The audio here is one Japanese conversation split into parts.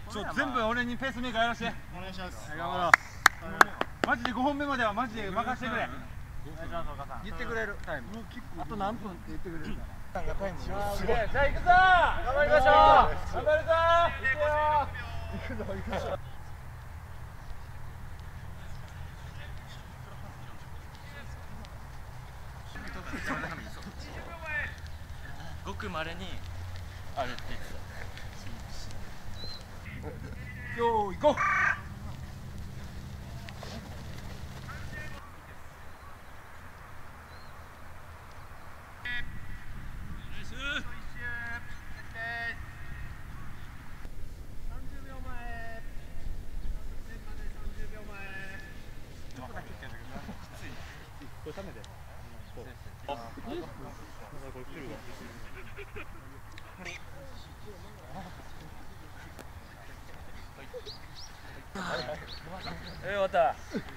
全部俺にペースメーカーやらして。お願いします。頑張ろう。マジで5本目まではマジで任せてくれ。言ってくれるタイム。あと何分って言ってくれるから。タイムすごい。じゃあ行くぞ。頑張りましょう。頑張るぞ。行くぞ。行くぞ。 ごくまれにあるって言ってた。 よーい行こう。 終わった。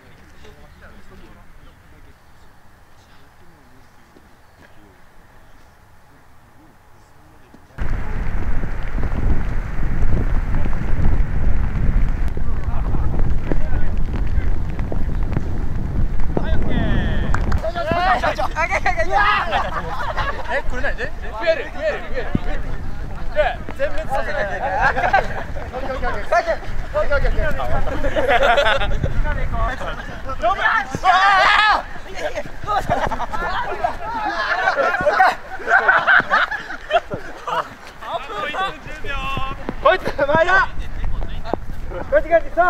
これ何？増える。で、全滅させなきゃいけない。こいつ前だ。こっちそう。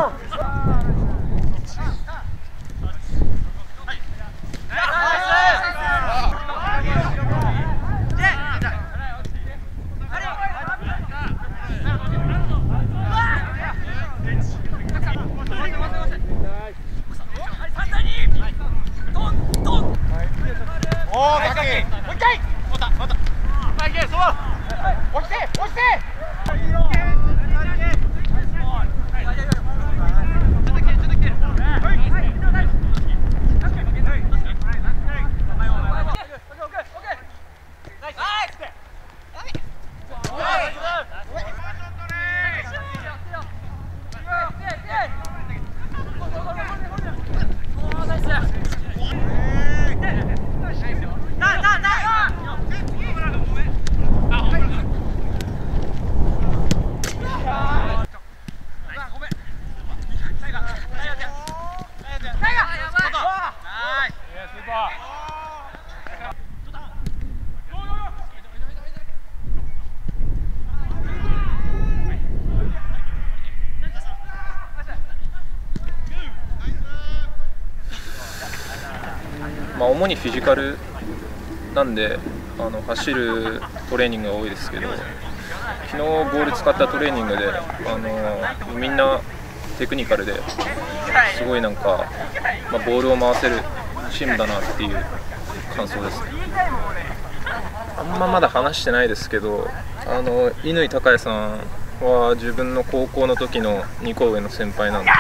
主にフィジカルなんで走るトレーニングが多いですけど、昨日ボール使ったトレーニングでみんなテクニカルですごいなんか、ボールを回せるチームだなっていう感想ですね。あんままだ話してないですけど、乾孝也さんは自分の高校の時の2個上の先輩なんで、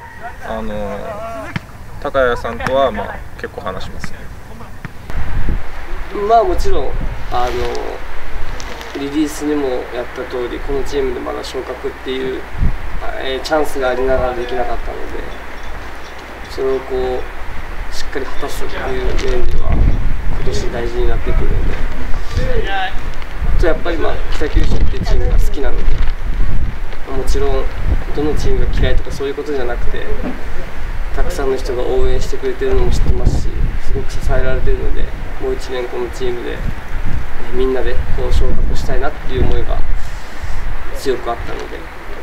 孝也さんとは結構話しますね。 もちろんリリースにもやった通り、このチームでまだ昇格っていう、チャンスがありながらできなかったので、それをしっかり果たすっていう面では今年大事になってくるので、やっぱり北九州っていうチームが好きなので、もちろんどのチームが嫌いとかそういうことじゃなくて、たくさんの人が応援してくれてるのも知ってますし、すごく支えられてるので、もう1年このチームでみんなで昇格したいなっていう思いが強くあったので、